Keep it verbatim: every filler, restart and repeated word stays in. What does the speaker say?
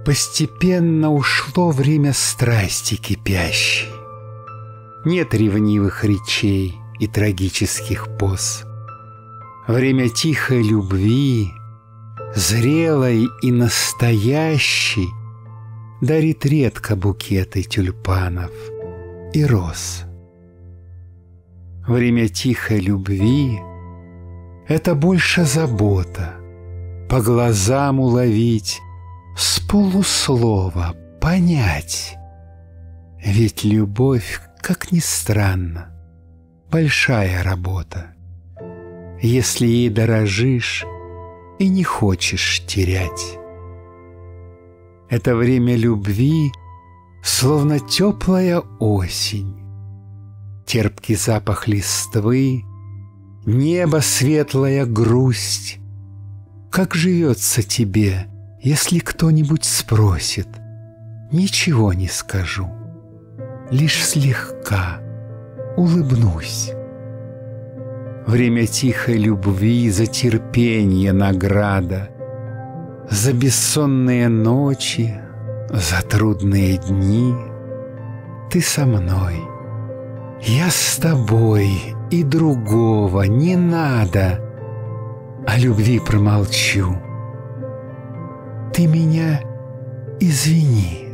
Постепенно ушло время страсти кипящей. Нет ревнивых речей и трагических поз. Время тихой любви, зрелой и настоящей, дарит редко букеты тюльпанов и роз. Время тихой любви — это больше забота, по глазам уловить, с полуслова понять. Ведь любовь, как ни странно, большая работа, если ей дорожишь и не хочешь терять. Это время любви, словно теплая осень, терпкий запах листвы, небо светлая грусть. Как живется тебе, если кто-нибудь спросит? Ничего не скажу, лишь слегка улыбнусь. Время тихой любви за терпенье награда, за бессонные ночи, за трудные дни. Ты со мной, я с тобой, и другого не надо. О любви промолчу. Ты меня извини.